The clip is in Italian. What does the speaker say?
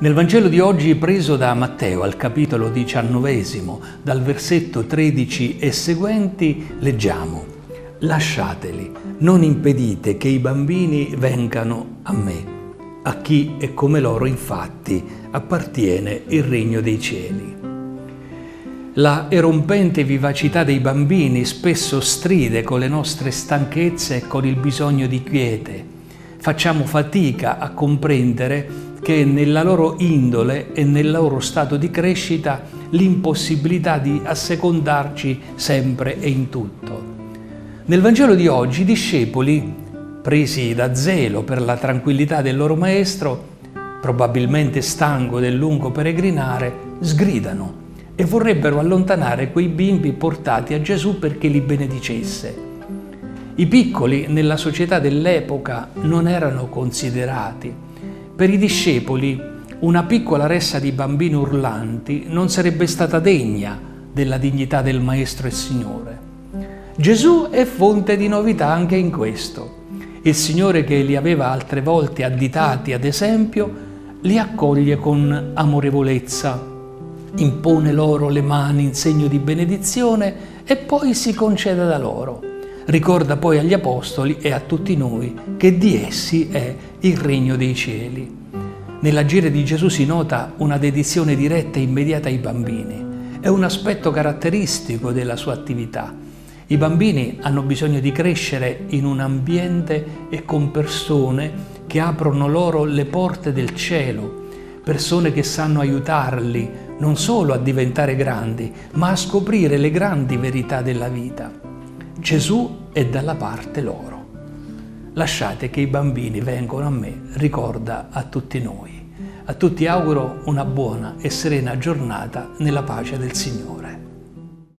Nel Vangelo di oggi, preso da Matteo al capitolo 19, dal versetto 13 e seguenti, leggiamo: «Lasciateli, non impedite che i bambini vengano a me. A chi è come loro, infatti, appartiene il regno dei cieli». La erompente vivacità dei bambini spesso stride con le nostre stanchezze e con il bisogno di quiete. Facciamo fatica a comprendere che nella loro indole e nel loro stato di crescita l'impossibilità di assecondarci sempre e in tutto. Nel Vangelo di oggi i discepoli, presi da zelo per la tranquillità del loro maestro, probabilmente stanco del lungo peregrinare, sgridano e vorrebbero allontanare quei bimbi portati a Gesù perché li benedicesse. I piccoli nella società dell'epoca non erano considerati. Per i discepoli una piccola ressa di bambini urlanti non sarebbe stata degna della dignità del Maestro e Signore. Gesù è fonte di novità anche in questo. Il Signore, che li aveva altre volte additati ad esempio, li accoglie con amorevolezza, impone loro le mani in segno di benedizione e poi si concede da loro. Ricorda poi agli Apostoli e a tutti noi che di essi è il regno dei cieli. Nell'agire di Gesù si nota una dedizione diretta e immediata ai bambini. È un aspetto caratteristico della sua attività. I bambini hanno bisogno di crescere in un ambiente e con persone che aprono loro le porte del cielo, persone che sanno aiutarli non solo a diventare grandi, ma a scoprire le grandi verità della vita. Gesù è dalla parte loro. Lasciate che i bambini vengano a me, ricorda a tutti noi. A tutti auguro una buona e serena giornata nella pace del Signore.